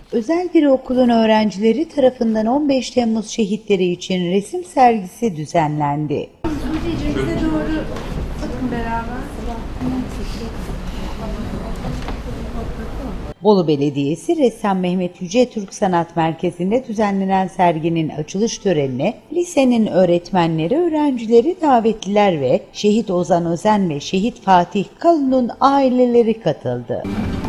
Özel bir okulun öğrencileri tarafından 15 Temmuz şehitleri için resim sergisi düzenlendi. Bize doğru bakın beraber. Bolu Belediyesi Ressam Mehmet Yüce Türk Sanat Merkezi'nde düzenlenen serginin açılış törenine lisenin öğretmenleri, öğrencileri, davetliler ve Şehit Ozan Özen ve Şehit Fatih Kalun'un aileleri katıldı.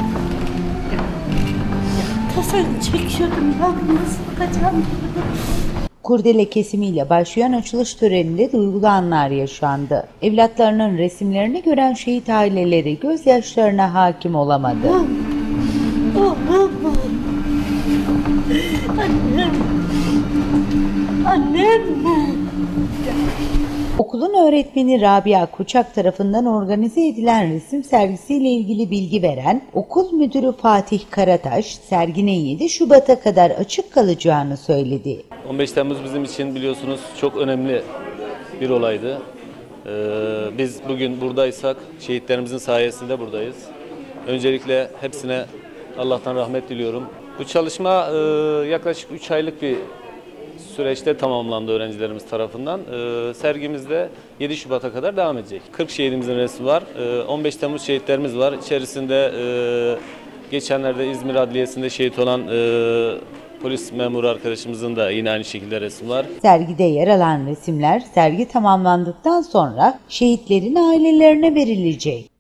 Tasarım çekiyordum ben nasıl bakacağım? Kurdele kesimiyle başlayan açılış töreninde duygulu anlar yaşandı. Evlatlarının resimlerini gören şehit aileleri gözyaşlarına hakim olamadı. Annem. Annem. Okulun öğretmeni Rabia Koçak tarafından organize edilen resim sergisiyle ilgili bilgi veren okul müdürü Fatih Karataş, serginin 7 Şubat'a kadar açık kalacağını söyledi. 15 Temmuz bizim için biliyorsunuz çok önemli bir olaydı. Biz bugün buradaysak şehitlerimizin sayesinde buradayız. Öncelikle hepsine Allah'tan rahmet diliyorum. Bu çalışma yaklaşık 3 aylık bir süreçte tamamlandı öğrencilerimiz tarafından. Sergimizde 7 Şubat'a kadar devam edecek. 40 şehidimizin resmi var. 15 Temmuz şehitlerimiz var. İçerisinde geçenlerde İzmir Adliyesi'nde şehit olan polis memuru arkadaşımızın da yine aynı şekilde resmi var. Sergide yer alan resimler sergi tamamlandıktan sonra şehitlerin ailelerine verilecek.